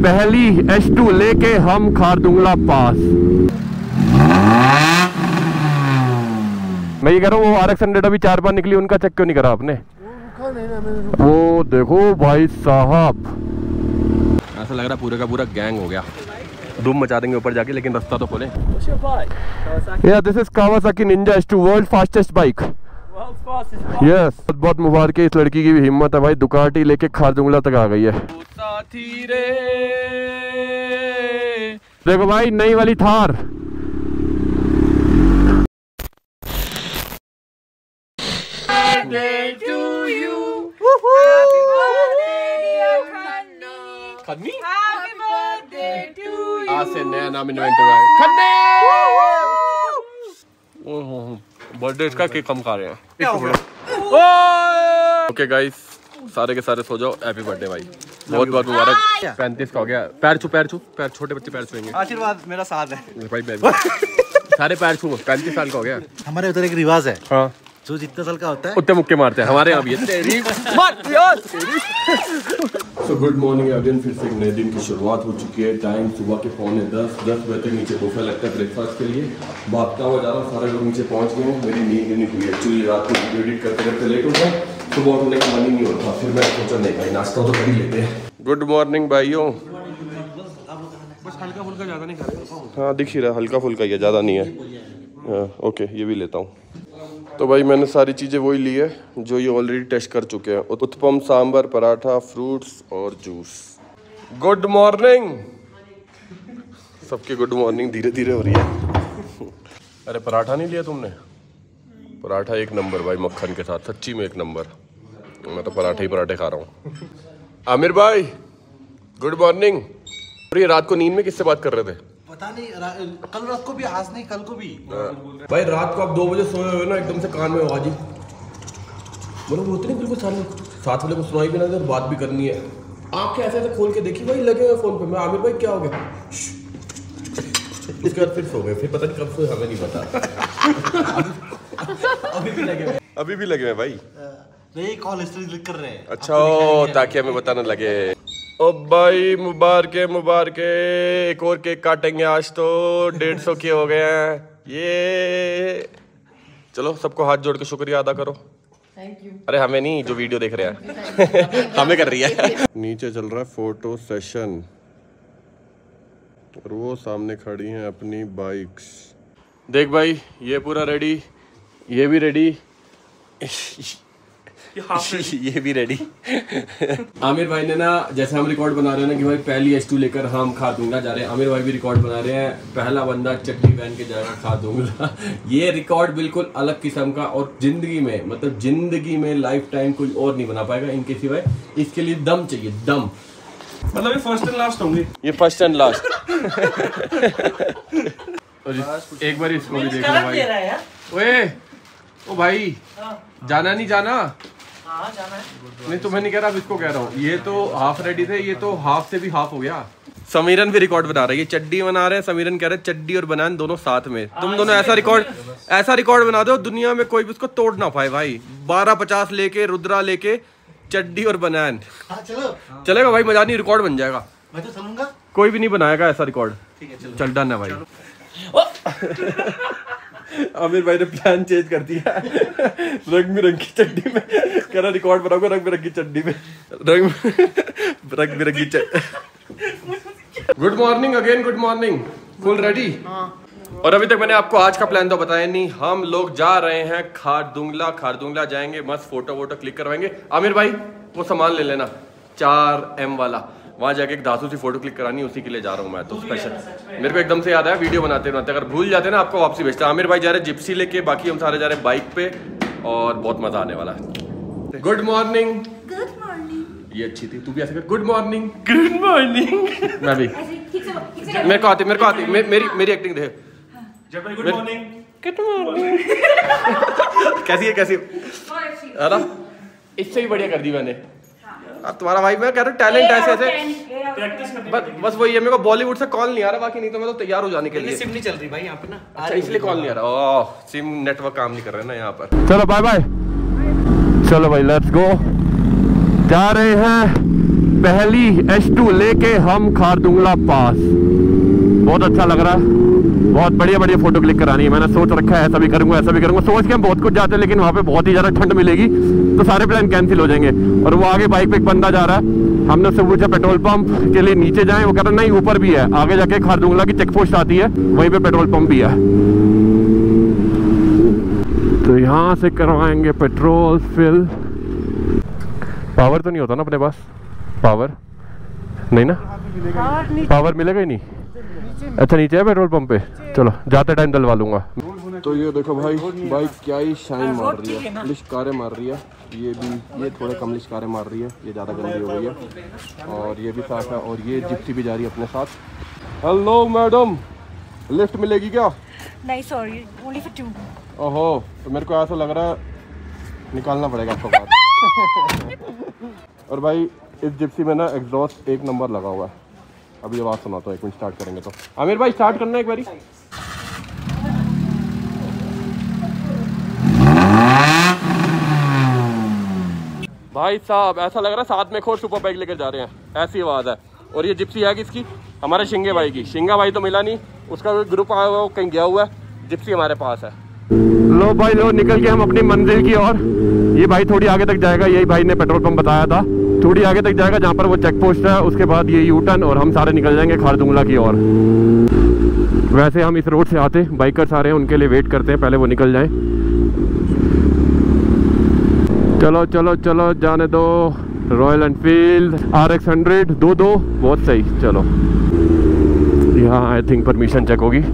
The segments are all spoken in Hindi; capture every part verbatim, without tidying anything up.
पहली एच टू लेके हम खारदुंगला पास। मैं ये कह रहा हूँ वो आर एक्स हंड्रेड अभी चार बार निकली, उनका चेक क्यों नहीं करा आपने? वो देखो भाई साहब, ऐसा लग रहा पूरा का पूरा गैंग हो गया। धूम मचा देंगे ऊपर जाके, लेकिन रास्ता तो खोले। Yeah, this is Kawasaki Ninja H two, world fastest bike. Yes, बहुत बहुत मुबारक है। इस लड़की की भी हिम्मत है भाई, दुकाटी लेके खारदुंगला तक आ गई है। साथी रे, देखो भाई नई वाली थार। खन्नी, आज से नया नाम इन्वेंट हुआ है, खन्नी। बर्थडे इसका केक कम खा रहे हैं। ओके गाइस, सारे के सारे सो जाओ। हैप्पी बर्थडे भाई, बहुत बहुत मुबारक। पैंतीस का हो गया। पैर छू, पैर छू, पैर, छोटे बच्चे पैर छुएंगे। आशीर्वाद मेरा साथ है भाई, मैं सारे पैर छू। पैंतीस साल का हो गया। हमारे उधर एक रिवाज है, हाँ, जो जितने साल का होता है उतने मुक्के मारते हैं। हमारे यहाँ भी तेरी मत यार। सो गुड मॉर्निंग अगेन, फिर से एक नए दिन की शुरुआत हो चुकी है। टाइम सुबह के पौने दस दस बजे तक नीचे बुफे लगता है ब्रेकफास्ट के लिए। भागता हुआ जा रहा हूँ, सारे लोग नीचे पहुँच गए हैं। मेरी नींद नहीं हुई एक्चुअली, रात को वीडियो एडिट करते करते लेट उठा, सुबह उठने का मन ही नहीं होता। फिर मैं सोचा नहीं भाई, नाश्ता तो कर ही लेते हैं। गुड मॉर्निंग भाइयों। बस हल्का फुल्का, ज़्यादा नहीं खा रहे। हाँ दिख ही रहा, हल्का फुल्का ही है, ज़्यादा नहीं है। ओके, ये भी लेता हूँ। तो भाई मैंने सारी चीज़ें वही ली है जो ये ऑलरेडी टेस्ट कर चुके हैं। उत्पम, सांभर, पराठा, फ्रूट्स और जूस। गुड मॉर्निंग सबकी, गुड मॉर्निंग धीरे धीरे हो रही है। अरे पराठा नहीं लिया तुमने? पराठा एक नंबर भाई, मक्खन के साथ, सच्ची में एक नंबर। मैं तो पराठे ही पराठे खा रहा हूँ। आमिर भाई गुड मॉर्निंग। और ये रात को नींद में किससे बात कर रहे थे? पता नहीं, कल रात को भी, आज नहीं कल को भी। भाई रात को आप दो बजे सोए हुए ना, एकदम से कान में आवाज ही मतलब होती नहीं बिल्कुल सामने, साथ वाले को सुनाई भी ना दे, बात भी करनी है। आंखें ऐसे ऐसे खोल के देखी भाई, लगे हुए फोन पे। मैं आमिर भाई क्या हो गया, उसके बाद फिर सो गए। फिर पता नहीं कब सोए, हमें नहीं पता। अभी भी लगे हुए, अभी भी लगे हुए भाई। नहीं, कॉल हिस्ट्री लिख कर रहे हैं। अच्छा, ताकि हमें पता न लगे। ओ भाई मुबारक मुबारक, एक और केक काटेंगे आज तो। डेढ़ सौ के हो गए हैं ये। चलो सबको हाथ जोड़ के शुक्रिया अदा करो। Thank you. अरे हमें नहीं, जो वीडियो देख रहे हैं हमें कर रही है। नीचे चल रहा है फोटो सेशन और वो सामने खड़ी हैं अपनी बाइक्स। देख भाई, ये पूरा रेडी, ये भी रेडी, ये भी रेडी। आमिर भाई ने ना, जैसे हम रिकॉर्ड बना रहे हैं ना कि भाई पहली एच टू लेकर हम खारदुंगला जा रहे हैं, आमिर भाई भी रिकॉर्ड बना रहे हैं, पहला बंदा चट्टी पहन के जाएगा खारदुंगला। ये रिकॉर्ड बिल्कुल अलग किस्म का, और जिंदगी में, मतलब जिंदगी में लाइफ टाइम कोई और नहीं बना पाएगा इनके सिवाय। इसके लिए दम चाहिए, दम। मतलब ये फर्स्ट एंड लास्ट होंगे, ये फर्स्ट एंड लास्ट। एक बार इसको भी देख लो भाई। ओए ओ भाई, जाना नहीं जाना? हाँ जाना है। नहीं तुम्हें नहीं कह रहा, अब इसको कह रहा हूँ। ये तो हाफ रेडी थे, ये तो हाफ से भी हाफ हो गया। समीरन भी रिकॉर्ड बना रही है, चड्डी बना रहे हैं। समीरन कह रहे हैं चड्डी और बनान दोनों साथ में। तुम दोनों ऐसा रिकॉर्ड, ऐसा रिकॉर्ड बना दो दुनिया में कोई भी उसको तोड़ ना पाए भाई। बारह पचास लेके, रुद्रा लेके, चड्डी और बनान। हाँ, चलो चलेगा भाई, मजा नहीं, रिकॉर्ड बन जाएगा। मैं तो चलूंगा, कोई भी नहीं बनाएगा ऐसा रिकॉर्ड। ठीक है चलो, चल डन है भाई। आमिर भाई ने प्लान चेंज कर दिया। रंग बिरंगी चड्डी में कह रहा रिकॉर्ड बनाऊंगा, रंग बिरंगी चड्डी में, रंग रंग बिरंगी चड्डी। Good morning again, good morning. Full ready? और अभी तक मैंने आपको आज का प्लान तो बताया नहीं। हम लोग जा रहे हैं खारदुंगला। खारदुंगला जाएंगे, मस्त फोटो वोटो क्लिक करवाएंगे। आमिर भाई वो सामान ले लेना, चार एम वाला। वहाँ जाके एक धासु सी फोटो क्लिक करानी, उसी के लिए जा रहा हूँ मैं तो स्पेशल। मेरे को एकदम से याद आया, वीडियो बनाते बनाते अगर भूल जाते ना आपको वापसी भेजते। आमिर भाई जा रहे जिप्सी लेके, बाकी हम सारे जा रहे बाइक पे, और बहुत मजा आने वाला है। Good morning. Good morning. ये अच्छी थी, तू भी ऐसे कर, गुड मॉर्निंग। Good morning. मैं भी, मेरे को आती, मेरे को आती, मेरी मेरी एक्टिंग देख। Good morning. Good morning. कैसी है, कैसी है ना? इससे भी बढ़िया कर दी मैंने। अब तुम्हारा भाई, मैं कह रहा हूँ टैलेंट ऐसे ऐसे प्रैक्टिस करनी बस, बस वही है। मेरे को बॉलीवुड से कॉल नहीं आ रहा, बाकी नहीं तो मैं तो तैयार हो जाने के लिए। सिम नहीं चल रही भाई यहाँ पे ना, अच्छा इसलिए कॉल नहीं आ रहा। ओह, सिम नेटवर्क काम नहीं कर रहे ना यहाँ पर। चलो बाय बाय। चलो भाई लेट्स गो। जा रहे हैं पहली एच टू लेके हम खारदुंगला पास। बहुत अच्छा लग रहा है, बहुत बढ़िया बढ़िया फोटो क्लिक करानी है। मैंने सोच रखा है ऐसा भी करूंगा ऐसा भी करूंगा, सोच के हम बहुत कुछ जाते हैं लेकिन वहाँ पे बहुत ही ज़्यादा ठंड मिलेगी तो सारे प्लान कैंसिल हो जाएंगे। और वो आगे बाइक पे एक बंदा जा रहा है, हमने उससे पूछा पेट्रोल पंप के लिए नीचे जाएं, वो कह रहा नहीं ऊपर भी है, आगे जाके खारदुंगला की चेक पोस्ट आती है वहीं पे पेट्रोल पंप भी है। तो यहाँ से करवाएंगे पेट्रोल फिल। पावर तो नहीं होता ना अपने पास, पावर नहीं ना, पावर मिलेगा ही नहीं। अच्छा नीचे है पेट्रोल पंप पे, चलो जाते टाइम डलवा लूंगा। तो ये देखो भाई बाइक क्या ही शाइन मार रही है, लिशकारे मार रही है। ये भी ये थोड़े कम लिशकारे मार रही है, ये ज़्यादा गंदी हो गई है। और ये भी साफ है और ये जिप्सी भी जा रही है अपने साथ। हेलो मैडम, लिफ्ट मिलेगी क्या? नहीं सॉरी, ओनली फॉर टू। ओहो, तो मेरे को ऐसा लग रहा है निकालना पड़ेगा आपको बात। और भाई इस जिप्सी में ना एग्जॉस्ट एक नंबर लगा हुआ है। अभी आवाज़ सुनाता हूँ, एक मिनट स्टार्ट करेंगे तो। आमिर भाई स्टार्ट करना एक बारी। भाई साहब ऐसा लग रहा है साथ में एक और सुपर बाइक लेकर जा रहे हैं, ऐसी आवाज़ है। और ये जिप्सी है किसकी? हमारे शिंगे भाई की। शिंगा भाई तो मिला नहीं, उसका ग्रुप आया हुआ, वो कहीं गया हुआ है। जिप्सी हमारे पास है। लो भाई लो, निकल के हम अपनी मंजिल की ओर। ये भाई थोड़ी आगे तक जाएगा, यही भाई ने पेट्रोल पंप बताया था, थोड़ी आगे तक जाएगा जहाँ पर वो चेक पोस्ट है, उसके बाद ये यू टर्न और हम सारे निकल जाएंगे खारदुंगला की ओर। वैसे हम इस रोड से आते, बाइकर्स आ रहे हैं उनके लिए वेट करते हैं, पहले वो निकल जाएं। चलो चलो चलो जाने दो। Royal Enfield R X hundred दो दो, बहुत सही। चलो यहाँ आई थिंक परमिशन चेक होगी।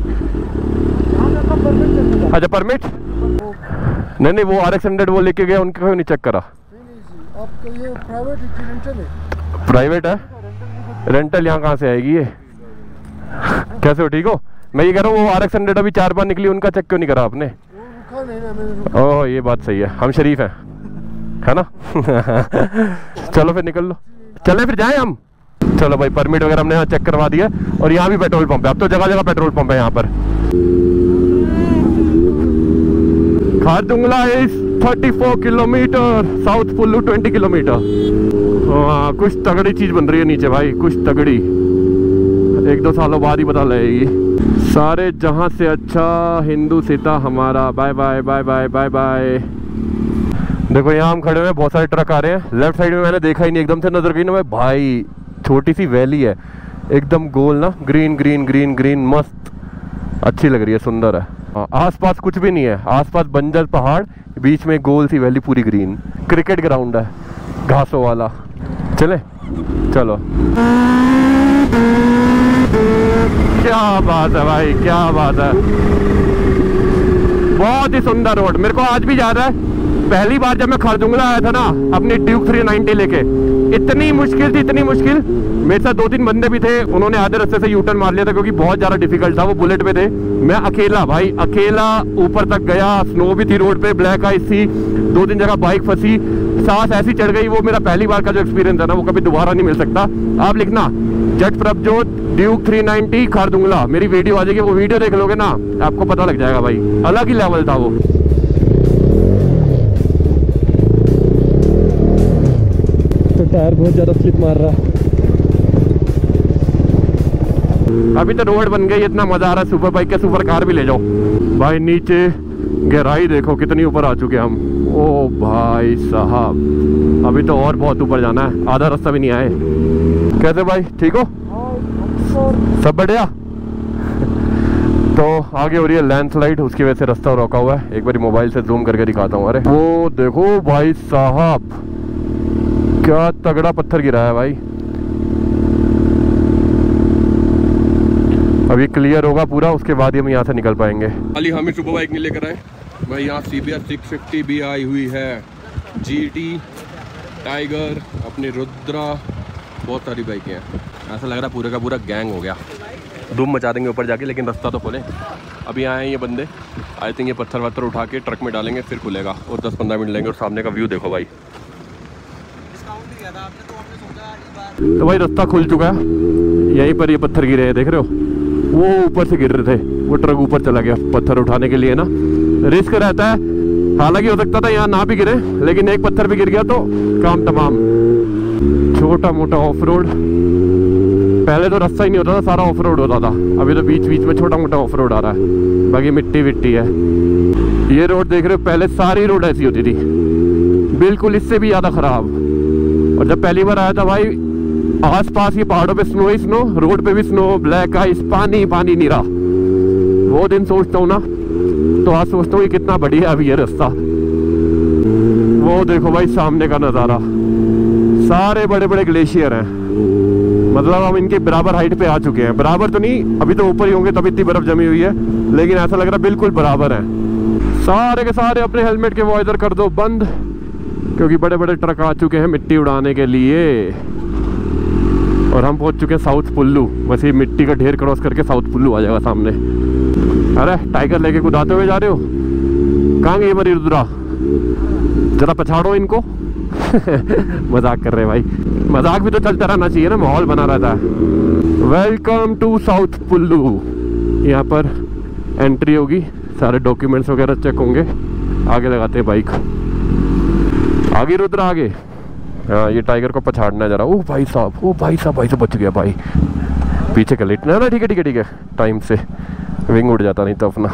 अच्छा परमिट नहीं नहीं, वो आर एक्स हंड्रेड वो लेके गया, उनका नहीं चेक करा। आपका ये प्राइवेट रेंटल है? प्राइवेट है, रेंटल यहाँ कहाँ से आएगी ये? कैसे हो, ठीक हो? मैं ये कह रहा हूँ वो आर एक्स हंड्रेड अभी चार बार निकली, उनका चेक क्यों नहीं करा आपने? रुका नहीं ना मैंने। ओह ये बात सही है, हम शरीफ हैं, है ना? चलो फिर निकल लो, चले फिर जाएं हम। चलो भाई परमिट वगैरह हमने यहाँ चेक करवा दिया और यहाँ भी पेट्रोल पंप है। अब तो जगह जगह पेट्रोल पंप है यहाँ पर। खारदुंगला इज चौंतीस किलोमीटर, साउथ पुल्लू बीस किलोमीटर। हाँ कुछ तगड़ी चीज बन रही है नीचे भाई, कुछ तगड़ी। एक दो सालों बाद ही पता लगेगी। सारे जहां से अच्छा हिंदू सीता हमारा। Bye bye bye bye bye bye. देखो यहाँ हम खड़े हुए हैं, बहुत सारे ट्रक आ रहे हैं। लेफ्ट साइड में मैंने देखा ही नहीं, एकदम से नजर गई ना भाई, छोटी सी वैली है एकदम गोल ना, ग्रीन ग्रीन ग्रीन ग्रीन, मस्त अच्छी लग रही है, सुंदर है। आसपास कुछ भी नहीं है, आसपास बंजर पहाड़, बीच में गोल सी वैली पूरी ग्रीन। क्रिकेट ग्राउंड है घासों वाला। चले चलो। क्या बात है भाई, क्या बात है, बहुत ही सुंदर रोड। मेरे को आज भी याद है पहली बार जब मैं खारदुंगला आया था ना अपनी ड्यूक थ्री नाइंटी लेके, इतनी मुश्किल थी इतनी मुश्किल। मेरे साथ दो तीन बंदे भी थे, उन्होंने आधे रास्ते से यू टर्न मार लिया था क्योंकि बहुत ज्यादा डिफिकल्ट था। वो बुलेट पे थे, मैं अकेला भाई अकेला ऊपर तक गया। स्नो भी थी रोड पे, ब्लैक आइस थी, दो तीन जगह बाइक फंसी, सांस ऐसी चढ़ गई। वो मेरा पहली बार का जो एक्सपीरियंस है ना वो कभी दोबारा नहीं मिल सकता। आप लिखना Jat Prabhjot duke three ninety Khardungla, मेरी वीडियो आ जाएगी, वो वीडियो देख लोगे ना आपको पता लग जाएगा भाई, अलग ही लेवल था वो। तो टायर बहुत ज्यादा स्लिप मार रहा है। अभी तो रोड बन गई, इतना मजा आ रहा है, सुपर बाइक के सुपर कार भी ले जाओ भाई। नीचे गहराई देखो कितनी ऊपर आ चुके हम। ओ भाई साहब अभी तो और बहुत ऊपर जाना है, आधा रास्ता भी नहीं आए। कैसे भाई, ठीक हो? सब बढ़िया। तो आगे हो रही है लैंडस्लाइड, उसकी वजह से रास्ता रोका हुआ है। एक बार मोबाइल से जूम करके दिखाता हूँ। अरे वो देखो भाई साहब क्या तगड़ा पत्थर गिरा है भाई। अभी क्लियर होगा पूरा, उसके बाद ही हम यहाँ से निकल पाएंगे। खाली हम ही सुपर बाइक नहीं लेकर आए भाई, यहाँ C B S six fifty भी आई हुई है, जी टी, टाइगर, अपनी रुद्रा, बहुत सारी बाइकें हैं। ऐसा लग रहा है पूरे का पूरा गैंग हो गया। धूम मचा देंगे ऊपर जाके, लेकिन रास्ता तो खोलें। अभी आए हैं ये बंदे, आई थिंक ये पत्थर वत्थर उठा के ट्रक में डालेंगे फिर खुलेगा, और दस पंद्रह मिनट लेंगे। और सामने का व्यू देखो भाई। तो भाई रास्ता खुल चुका है, यहीं पर ये पत्थर गिरे हैं, देख रहे हो? वो ऊपर से गिर रहे थे, वो ट्रक ऊपर चला गया पत्थर उठाने के लिए ना, रिस्क रहता है। हालांकि हो सकता था यहाँ ना भी गिरे, लेकिन एक पत्थर भी गिर गया तो काम तमाम। छोटा मोटा ऑफ रोड। पहले तो रास्ता ही नहीं होता था, सारा ऑफ रोड होता था। अभी तो बीच बीच में छोटा मोटा ऑफ रोड आ रहा है, बाकी मिट्टी विट्टी है। ये रोड देख रहे हो, पहले सारी रोड ऐसी होती थी, बिल्कुल इससे भी ज़्यादा ख़राब। और जब पहली बार आया था भाई, आस पास ये पहाड़ों पे स्नो ही स्नो, रोड पे भी स्नो, ब्लैक आइस, पानी पानी नहीं रहा। वो दिन सोचता हूँ ना, तो आज सोचता हूँ कि कितना बढ़िया अभी ये रास्ता। वो देखो भाई सामने का नज़ारा, सारे बड़े बड़े ग्लेशियर हैं। मतलब हम इनके बराबर हाइट पे आ चुके हैं। बराबर तो नहीं, अभी तो ऊपर ही होंगे, तब इतनी बर्फ जमी हुई है, लेकिन ऐसा लग रहा है बिल्कुल बराबर है। सारे के सारे अपने हेलमेट के वॉइजर कर दो बंद, क्योंकि बड़े बड़े ट्रक आ चुके हैं मिट्टी उड़ाने के लिए। और हम पहुंच चुके हैं साउथ पुल्लू। बस ये मिट्टी का ढेर क्रॉस करके साउथ पुल्लू आ जाएगा सामने। अरे टाइगर लेके कुदाते हुए जा रहे हो, कहाँ गई हमारी रुद्रा? जरा पछाड़ो इनको। मजाक कर रहे हैं भाई, मजाक भी तो चलता रहना चाहिए ना, माहौल बना रहता है। Welcome to South Pullu. यहाँ पर एंट्री होगी, सारे डॉक्यूमेंट्स वगैरह चेक होंगे। आगे लगाते हैं बाइक। आगे रुद्रा आगे। हाँ, ये टाइगर को पछाड़ना है जरा। ओह भाई साहब, ओ भाई साहब, भाई से बच गया भाई। पीछे का लेटना है ना, ठीक है ठीक है ठीक है, टाइम से विंग उड़ जाता नहीं तो अपना।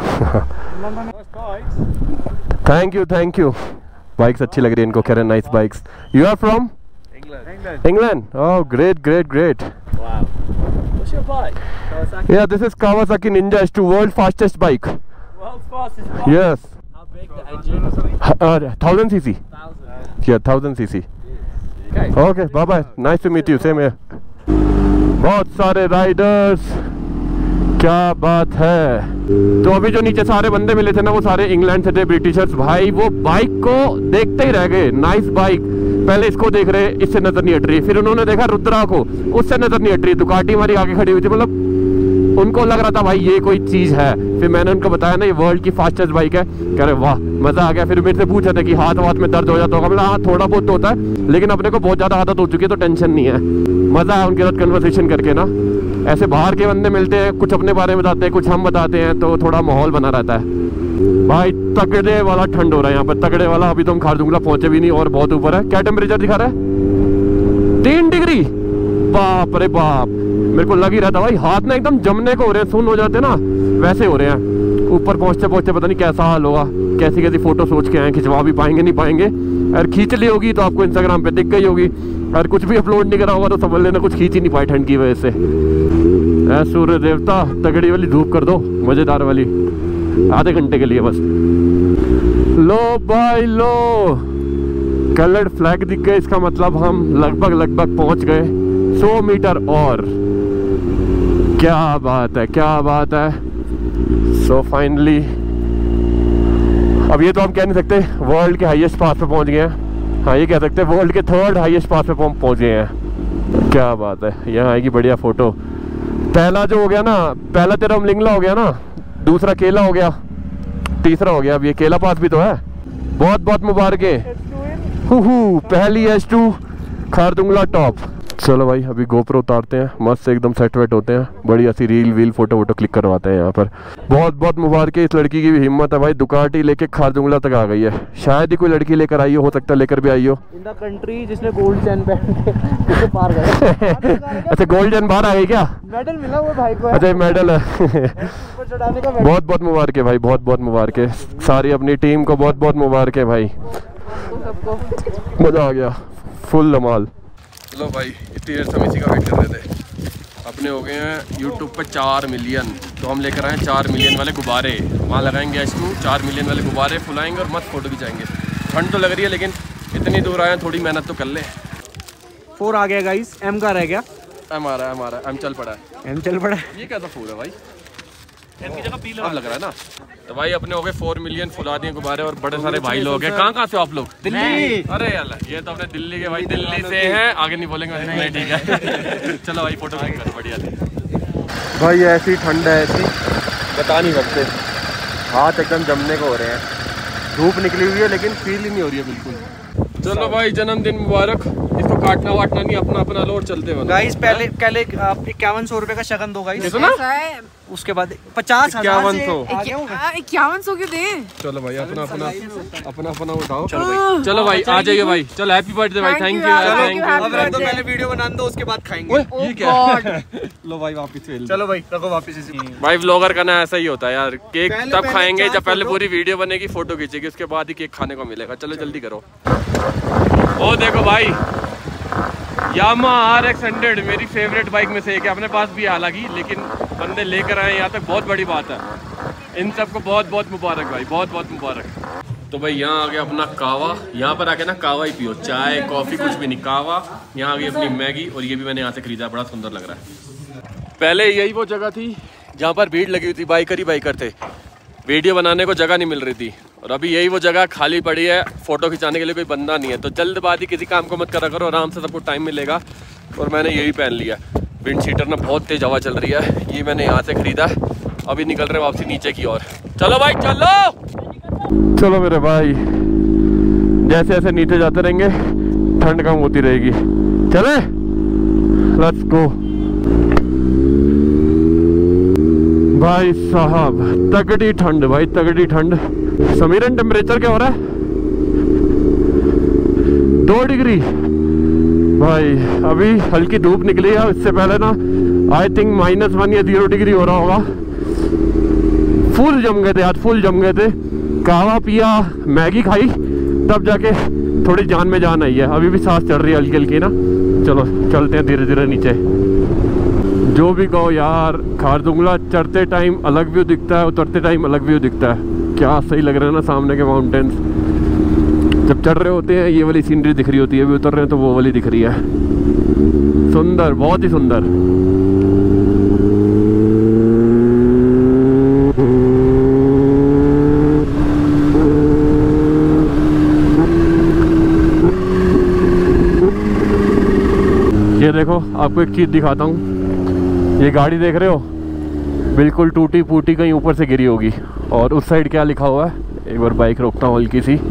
Thank you thank you. Bikes अच्छी लग रही है इनको, कह रहे हैं nice bikes. You are from England. England? Oh, great, great, great. Wow. What's your bike? Kawasaki. Yeah, this is Kawasaki Ninja H two, world fastest bike. World's fastest bike. Yes. How big the engine or something? Uh, thousand cc. Thousand. Yeah, thousand cc. Okay. Okay, bye bye. Nice to meet you. Same here. बहुत सारे राइडर्स, क्या बात है। तो अभी जो नीचे सारे बंदे मिले थे ना, वो सारे इंग्लैंड से थे, ब्रिटिशर्स। भाई वो बाइक को देखते ही रह गए। Nice bike. पहले इसको देख रहे, इससे नजर नहीं हट रही, फिर उन्होंने देखा रुद्रा को, उससे नजर नहीं हट रही। दुकाटी हमारी आगे खड़ी हुई थी, मतलब उनको लग रहा था भाई ये कोई चीज है। फिर मैंने उनको बताया ना ये वर्ल्ड की फास्टेस्ट बाइक है। कह रहे वाह, मजा आ गया। फिर मेरे से पूछा था कि हाथ वाथ में दर्द हो जाता होगा। मतलब हाँ, थोड़ा बहुत तो होता है, लेकिन अपने को बहुत ज्यादा आदत हो चुकी है तो टेंशन नहीं है। मजा है उनके साथ कन्वर्सेशन करके ना। ऐसे बाहर के बंदे मिलते हैं, कुछ अपने बारे में बताते हैं, कुछ हम बताते हैं, तो थोड़ा माहौल बना रहता है। भाई तगड़े वाला ठंड हो रहा है यहाँ पर, तगड़े वाला। अभी तो हम खारदुंगला पहुंचे भी नहीं और बहुत ऊपर है। क्या टेम्परेचर दिखा रहा है? तीन डिग्री। बाप रे बाप, मेरे को लग ही रहा था भाई हाथ ना एकदम जमने को हो रहे हैं, सुन हो जाते ना, वैसे हो रहे हैं। ऊपर पहुंचते पहुंचते पता नहीं कैसा हाल होगा। कैसी कैसी फोटो सोच के आए, खिंचवा भी पाएंगे नहीं पाएंगे। अगर खींच ली होगी तो आपको इंस्टाग्राम पे दिख गई होगी, अगर कुछ भी अपलोड नहीं करा होगा तो समझ लेना कुछ खींच ही नहीं पाए ठंड की वजह से। ऐ सूर्य देवता, तगड़ी वाली धूप कर दो, मजेदार वाली, आधे घंटे के लिए बस। लो भाई लो, कलर्ड फ्लैग दिख गए, इसका मतलब हम लगभग लगभग पहुंच गए। सौ मीटर और, क्या बात है क्या बात है। सो फाइनली, अब ये तो हम कह नहीं सकते वर्ल्ड के हाईएस्ट पास पे पहुंच गए हैं। हाँ, ये कह सकते हैं वर्ल्ड के थर्ड हाईएस्ट पास पे पहुंच गए हैं। क्या बात है। यहाँ आएगी बढ़िया फोटो। पहला जो हो गया ना, पहला तेरा उमलिंगला हो गया ना, दूसरा केला हो गया, तीसरा हो गया अब ये केला पास भी तो है। बहुत बहुत मुबारकें। हु हु, पहली एच टू खारदुंगला टॉप। चलो भाई अभी गोप्रो उतारते हैं, मस्त से एकदम सेट वेट होते हैं, बढ़िया सी रील वील फोटो वोटो क्लिक करवाते हैं यहाँ पर। बहुत बहुत मुबारक है, इस लड़की की भी हिम्मत है भाई, दुकाटी लेके खारदुंगला तक आ गई है। शायद ही कोई लड़की लेकर आई हो, हो सकता है लेकर भी आई हो। इन द कंट्री जिसने गोल्ड चैन पहन के पार गया। अच्छा गोल्ड चैन बाहर आ गई क्या? मेडल मिला वो भाई को। अच्छा मेडल है। ऊपर चढ़ाने का बहुत बहुत मुबारक है भाई, बहुत बहुत मुबारक है। सारी अपनी टीम को बहुत बहुत मुबारक है भाई, मजा आ गया, फुल धमाल। लो भाई, इतनी देर से हम इसी का वेट कर रहे थे। अपने हो गए हैं यूट्यूब पे चार मिलियन, तो हम लेकर आए चार मिलियन वाले गुब्बारे। वहाँ लगाएंगे एच टू, चार मिलियन वाले गुब्बारे फुलाएंगे और मस्त फोटो खिंचाएंगे। ठंड तो लग रही है, लेकिन इतनी दूर आए हैं, थोड़ी मेहनत तो कर ले। फोर आ गया गाइस, एम का रह गया। एम आ रहा है, एम आ रहा है, एम चल पड़ा है। एम चल पड़ा है। ये कैसा फूल है भाई? एम की जगह पीला अब लग रहा है ना। तो भाई अपने हो गए फोर मिलियन फुला दिए गुब्बारे और बड़े सारे भाई लोग हैं। कहाँ कहाँ से आप लोग? दिल्ली। अरे यार, ये तो अपने दिल्ली के भाई, दिल्ली से हैं, आगे नहीं बोलेंगे। नहीं ठीक है। चलो भाई फोटो क्लिक कर, बढ़िया थी भाई। ऐसी ठंड है, ऐसी बता नहीं सकते, हाथ एकदम जमने को हो रहे हैं। धूप निकली हुई है लेकिन फील ही नहीं हो रही है बिल्कुल। चलो भाई जन्मदिन मुबारक। इसको काटना वाटना नहीं, अपना अपना लो और चलते बनो। गाइस पहले पहले आप इक्यावन सौ रुपए का शगन दो गाइस। कितना? उसके बाद पचास इक्यावन सौ इक्यावन सौ क्यों दे? चलो भाई अपना अपना अपना अपना उठाओ। चलो भाई चलो भाई आ जाइए भाई। चलो हैप्पी बर्थडे भाई। Thank you thank you. अब रख दो, पहले वीडियो बना दो उसके बाद खाएंगे। ये क्या लो भाई वापस फेल। चलो भाई रखो वापस इसी। भाई व्लॉगर का ना ऐसा ही होता है यार। केक पहले- तब पहले खाएंगे चार जब पहले फोटो- पूरी वीडियो बनेगी, फोटो खींचेगी, उसके बाद ही केक खाने को मिलेगा। चलो जल्दी करो। ओ देखो भाई यामा आर एक्स हंड्रेड मेरी फेवरेट बाइक में से एक है। अपने पास भी है हालांकि, लेकिन बंदे लेकर आए यहाँ तक, बहुत बड़ी बात है। इन सबको बहुत बहुत मुबारक भाई, बहुत बहुत मुबारक। तो भाई यहाँ आ गया अपना कावा। यहाँ पर आके ना कावा ही पियो, चाय कॉफ़ी कुछ भी नहीं, कावा। यहाँ आ गई अपनी मैगी, और ये भी मैंने यहाँ से खरीदा, बड़ा सुंदर लग रहा है। पहले यही वो जगह थी जहाँ पर भीड़ लगी हुई थी, बाइकर ही बाइकर थे, वीडियो बनाने को जगह नहीं मिल रही थी। और अभी यही वो जगह खाली पड़ी है, फ़ोटो खिंचाने के लिए कोई बंदा नहीं है। तो जल्दबाजी किसी काम को मत करा करो, आराम से सबको टाइम मिलेगा। और मैंने यही पहन लिया। विंड शीटर ना बहुत तेज़ हवा चल रही है, ये मैंने यहाँ से ख़रीदा। अभी निकल रहे वापसी नीचे की ओर। चलो भाई चलो चलो मेरे भाई, जैसे जैसे नीचे जाते रहेंगे ठंड कम होती रहेगी। चले लेट्स गो। भाई साहब तगड़ी ठंड, भाई तगड़ी ठंड। समीरन टेम्परेचर क्या हो रहा है? दो डिग्री भाई। अभी हल्की धूप निकली है, इससे पहले ना आई थिंक माइनस वन या जीरो डिग्री हो रहा होगा। फुल जम गए थे आज, फुल जम गए थे। कावा पिया, मैगी खाई, तब जाके थोड़ी जान में जान आई है। अभी भी सांस चढ़ रही है हल्की हल्की ना। चलो चलते हैं धीरे धीरे नीचे। जो भी कहो यार, खारदुंगला चढ़ते टाइम अलग व्यू दिखता है, उतरते टाइम अलग व्यू दिखता है। क्या सही लग रहा है ना सामने के माउंटेन्स। जब चढ़ रहे होते हैं ये वाली सीनरी दिख रही होती है, अभी उतर रहे हैं तो वो वाली दिख रही है। सुंदर, बहुत ही सुंदर। ये देखो आपको एक चीज़ दिखाता हूँ। ये गाड़ी देख रहे हो, बिल्कुल टूटी फूटी कहीं ऊपर से गिरी होगी। और उस साइड क्या लिखा हुआ है, एक बार बाइक रोकता हूँ हल्की सी।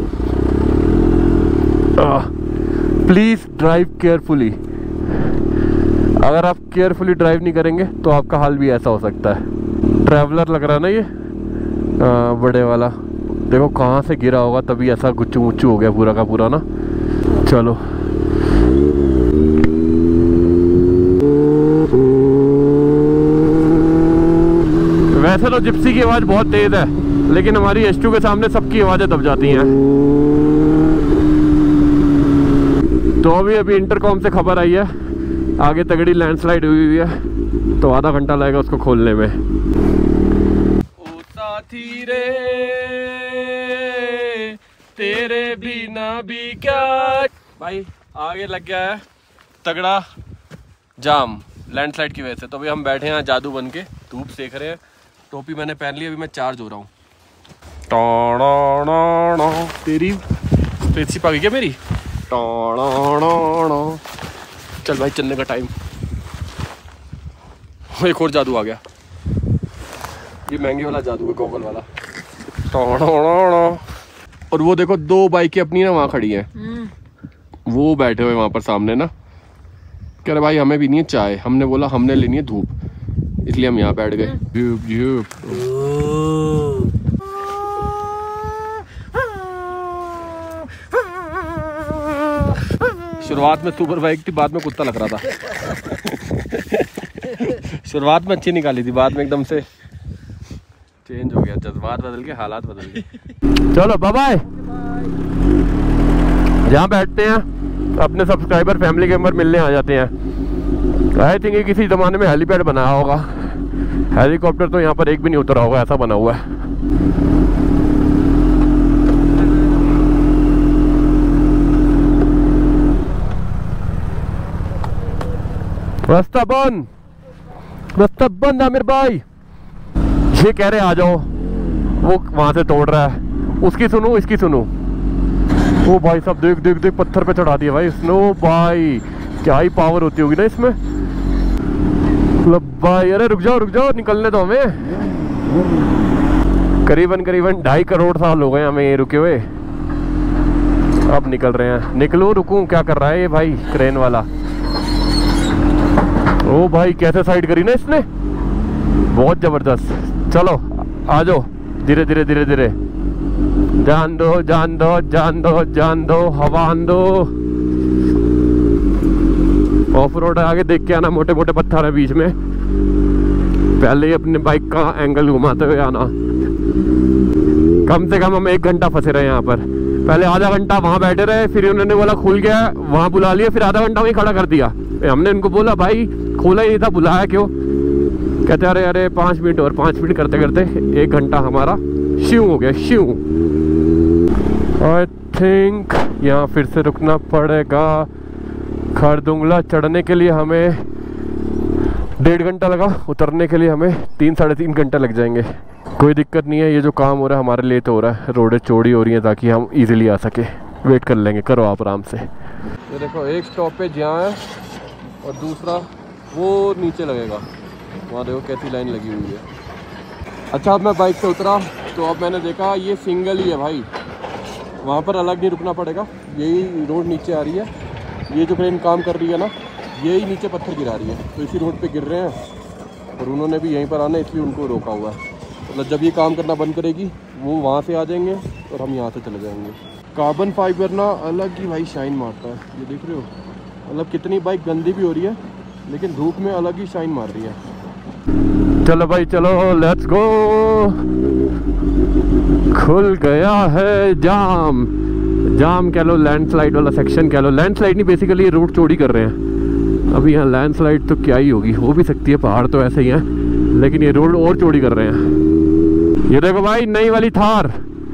Please drive carefully. अगर आप केयरफुली ड्राइव नहीं करेंगे तो आपका हाल भी ऐसा हो सकता है। ट्रैवलर लग रहा है ना ये, आ, बड़े वाला। देखो कहाँ से गिरा होगा, तभी ऐसा गुच्चू मुच्चू हो गया पूरा का पूरा ना। चलो वैसे तो जिप्सी की आवाज़ बहुत तेज़ है, लेकिन हमारी एच टू के सामने सबकी आवाज़ें दब जाती हैं। तो अभी अभी इंटरकॉम से खबर आई है आगे तगड़ी लैंडस्लाइड हुई हुई है, तो आधा घंटा लगेगा उसको खोलने में। ओ साथी रे तेरे बिना भी क्या। भाई आगे लग गया है तगड़ा जाम लैंडस्लाइड की वजह से। तो अभी हम बैठे हैं जादू बन के, धूप सेक रहे हैं। टोपी मैंने पहन ली, अभी मैं चार्ज हो रहा हूँ। तेरी स्पेसशिप आ गई क्या मेरी? चल भाई चलने का टाइम। एक और जादू आ गया, ये महंगे वाला जादू है, गॉगल वाला। और वो देखो दो बाइकें अपनी ना वहाँ खड़ी हैं, वो बैठे हुए वहाँ पर सामने ना। कह रहे भाई हमें भी नहीं है चाय। हमने बोला हमने लेनी है धूप, इसलिए हम यहाँ बैठ गए। शुरुआत में सुपर बाइक थी, बाद में कुत्ता लग रहा था। शुरुआत में अच्छी निकाली थी, बाद में एकदम से चेंज हो गया, जज्बात बदल गए, हालात बदल गए। चलो बाय बाय। जहाँ बैठते हैं अपने सब्सक्राइबर फैमिली के मेंबर मिलने आ जाते हैं। आई थिंक ये किसी ज़माने में हेलीपैड बनाया होगा। हेलीकॉप्टर तो यहाँ पर एक भी नहीं उतरा होगा, ऐसा बना हुआ है। रास्ता बंद, रास्ता बंद आमिर भाई। ये कह रहे आ जाओ, वो वहां से तोड़ रहा है। उसकी सुनो, इसकी सुनो। ओ भाई साहब देख देख देख, पत्थर पे चढ़ा दिया भाई स्नो। भाई क्या ही पावर होती होगी ना इसमें। भाई अरे रुक जाओ रुक जाओ, निकलने दो हमें। करीबन करीबन ढाई करोड़ साल हो गए हमें ये रुके हुए, अब निकल रहे हैं। निकलो रुकूं, क्या कर रहा है ये भाई क्रेन वाला। ओ भाई कैसे साइड करी ना इसने। बहुत ज़बरदस्त। चलो आ जाओ, धीरे धीरे धीरे धीरे, जान दो जान दो जान दो जान दो, हवा दो। ऑफ रोड है, आगे देख के आना, मोटे मोटे पत्थर है बीच में, पहले ही अपने बाइक का एंगल घुमाते हुए आना। कम से कम हम एक घंटा फंसे रहे यहाँ पर। पहले आधा घंटा वहाँ बैठे रहे, फिर उन्होंने बोला खुल गया, वहाँ बुला लिया, फिर आधा घंटा वहीं खड़ा कर दिया। हमने उनको बोला भाई खोला ही नहीं था, बुलाया क्यों? कहते अरे अरे पाँच मिनट और, पाँच मिनट करते करते एक घंटा हमारा शिव हो गया, शिव। आई थिंक यहाँ फिर से रुकना पड़ेगा। खरदुंगला चढ़ने के लिए हमें डेढ़ घंटा लगा, उतरने के लिए हमें तीन साढ़े तीन घंटे लग जाएंगे। कोई दिक्कत नहीं है, ये जो काम हो रहा है हमारे लिए तो हो रहा है, रोडें चौड़ी हो रही हैं ताकि हम इजीली आ सके। वेट कर लेंगे, करो आप आराम से। ये देखो एक स्टॉपेज यहाँ है और दूसरा वो नीचे लगेगा, वहाँ देखो कैसी लाइन लगी हुई है। अच्छा अब मैं बाइक से उतरा तो अब मैंने देखा ये सिंगल ही है भाई, वहाँ पर अलग नहीं रुकना पड़ेगा। यही रोड नीचे आ रही है, ये जो क्रेन काम कर रही है ना, यही नीचे पत्थर गिरा रही है, तो इसी रोड पे गिर रहे हैं और उन्होंने भी यहीं पर आना, इसलिए उनको रोका हुआ है। मतलब जब ये काम करना बंद करेगी वो वहाँ से आ जाएंगे और हम यहाँ से चले जाएंगे। कार्बन फाइबर ना अलग ही भाई शाइन मारता है, ये देख रहे हो, मतलब कितनी बाइक गंदी भी हो रही है लेकिन धूप में अलग ही शाइन मार रही है। चलो भाई चलो, लेट्स गो। खुल गया है जाम, जाम कह लो, लैंडस्लाइड वाला सेक्शन कह लो। लैंडस्लाइड नहीं, बेसिकली ये रोड चौड़ी कर रहे हैं। अभी यहाँ लैंडस्लाइड तो क्या ही होगी, हो भी सकती है, पहाड़ तो ऐसे ही हैं, लेकिन ये रोड और चौड़ी कर रहे हैं। ये देखो भाई नई वाली थार,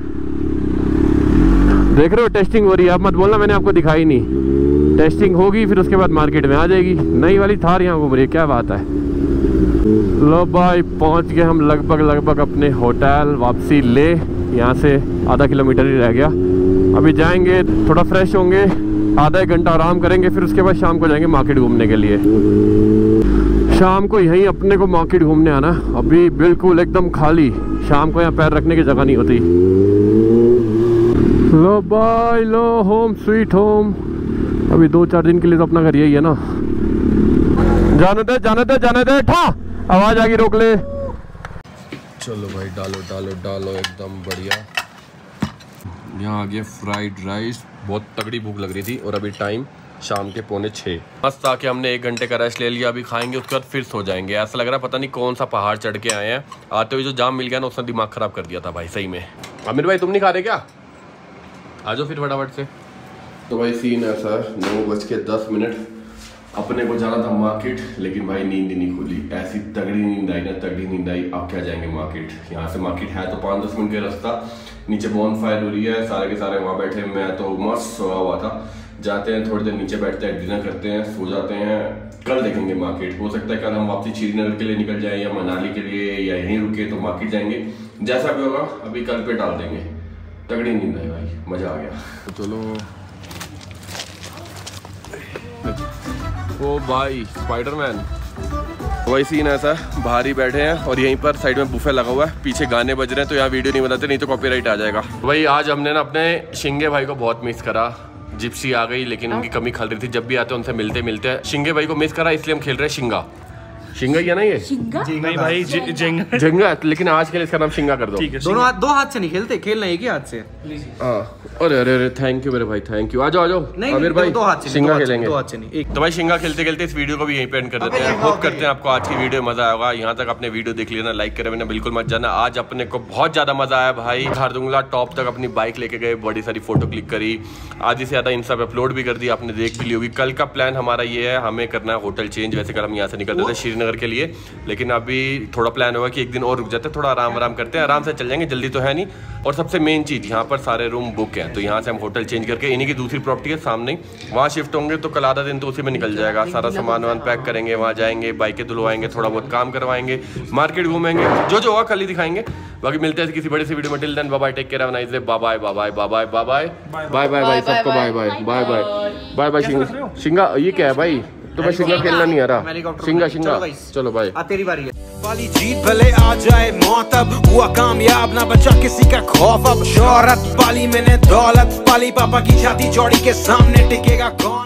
देख रहे हो, टेस्टिंग हो रही है। अब मत बोलना मैंने आपको दिखाई नहीं, टेस्टिंग होगी फिर उसके बाद मार्केट में आ जाएगी। नई वाली थार यहाँ घूम रही है, क्या बात है। लो भाई पहुँच गए हम लगभग लगभग अपने होटल। वापसी ले, यहाँ से आधा किलोमीटर ही रह गया। अभी जाएंगे, थोड़ा फ्रेश होंगे, आधा एक घंटा आराम करेंगे, फिर उसके बाद शाम को जाएंगे मार्केट घूमने के लिए। शाम को यहीं अपने को मार्केट घूमने आना, अभी बिल्कुल एकदम खाली, शाम को यहाँ पैर रखने की जगह नहीं होती। लो बाय लो, होम स्वीट होम। अभी दो चार दिन के लिए तो अपना घर यही है ना। जाने दे जाने दे जाने दे, ठा आवाज आ गई, रोक ले। चलो भाई डालो डालो डालो, एकदम बढ़िया। यहाँ आ गया फ्राइड राइस, बहुत तगड़ी भूख लग रही थी और अभी टाइम शाम के पौने छः। मस्त आके हमने एक घंटे का रेस्ट ले लिया, अभी खाएंगे उसके बाद फिर सो जाएंगे। ऐसा लग रहा है पता नहीं कौन सा पहाड़ चढ़ के आए हैं। आते हुए जो जाम मिल गया ना, उसने दिमाग खराब कर दिया था भाई सही में। आमिर भाई तुम नहीं खा रहे क्या? आ जाओ फिर फटाफट से। तो भाई सीन ऐसा है, नौ बज के दस मिनट अपने को जाना था मार्केट, लेकिन भाई नींद नहीं खुली। ऐसी तगड़ी नींद आई ना, तगड़ी नींद आई। अब क्या जाएंगे मार्केट, यहाँ से मार्केट है तो पाँच दस मिनट का रास्ता। नीचे बॉन फायर हो रही है, सारे के सारे वहाँ बैठे, मैं तो मस्त सोया हुआ था। जाते हैं थोड़ी देर नीचे बैठते हैं, डिनर करते हैं, सो जाते हैं। कल देखेंगे मार्केट, हो सकता है कल हम वापसी श्रीनगर के लिए निकल जाए या मनाली के लिए, या यहीं रुके तो मार्केट जाएंगे, जैसा भी होगा अभी कल पे डाल देंगे। तगड़ी नींद आई भाई, मजा आ गया। तो चलो। ओ भाई स्पाइडरमैन, वही सीन ऐसा, बाहर ही बैठे हैं और यहीं पर साइड में बुफे लगा हुआ है, पीछे गाने बज रहे हैं, तो यहाँ वीडियो नहीं बनाते नहीं तो कॉपीराइट आ जाएगा। भाई आज हमने ना अपने शिंगे भाई को बहुत मिस करा। जिप्सी आ गई लेकिन उनकी कमी खल रही थी, जब भी आते उनसे मिलते मिलते शिंगे भाई को मिस करा, इसलिए हम खेल रहे हैं शिंगा। शिंगा ही है ना ये? शिंगा? नहीं भाई, जिंगा जिंगा, लेकिन आज के लिए इसका नाम शिंगा कर दो। ठीक है, दोनों हाथ, दो हाथ से नहीं खेलते, खेलना एक ही हाथ से। हाँ, अरे अरे अरे थैंक यू मेरे भाई, थैंक यू। आ जाओ आ जाओ आमिर भाई, दो हाथ से शिंगा खेलेंगे। दो हाथ से नहीं, एक। तो भाई शिंगा खेलते खेलते इस वीडियो को भी यहीं पे एंड कर देते हैं। होप करते हैं आपको आज की वीडियो मजा आएगा। यहाँ तक अपने वीडियो देख लेना, लाइक करे बिना बिल्कुल मत जाना। आज अपने को बहुत ज्यादा मजा आया भाई। खारदुंगला टॉप तक अपनी बाइक लेके गए, बड़ी सारी फोटो क्लिक करी, आधी से ज्यादा इंस्टा पे अपलोड भी कर दी, आपने देख भी ली होगी। कल का प्लान हमारा ये है, हमें करना है होटल चेंज। वैसे कल हम यहाँ से निकलते थे श्रीनगर के लिए, लेकिन अभी थोड़ा प्लान होगा कि एक दिन और रुक जाते हैं, थोड़ा आराम आराम करते हैं, आराम से चल जाएंगे, जल्दी तो है नहीं। और सबसे मेन चीज, यहाँ पर सारे रूम बुक हैं, तो यहाँ से हम होटल चेंज करके इन्हीं की दूसरी प्रॉपर्टी है सामने, वहाँ शिफ्ट होंगे। तो कल आधा दिन तो उसी में निकल जाएगा। सारा सामान वामान पैक करेंगे, वहाँ जाएंगे, बाइकें धुलवाएंगे, थोड़ा बहुत काम करवाएंगे, मार्केट घूमेंगे, जो जो होगा कल ही दिखाएंगे। बाकी मिलते हैं किसी बड़े से वीडियो में। Till then bye bye, take care, have a nice day, bye bye bye bye bye bye bye bye bye bye सबको bye bye bye bye bye bye. शिंगा शिंगा ये क्या है भाई? तो मैं शिंगा खेलना नहीं आ रहा। शिंगा शिंगा चलो भाई, तेरी बारी है। वाली जीत भले आ जाए मौत, अब हुआ कामयाब ना बचा किसी का खौफ। अब शोहरत पाली मैंने, दौलत पाली, पापा की छाती चौड़ी के सामने टिकेगा कौन?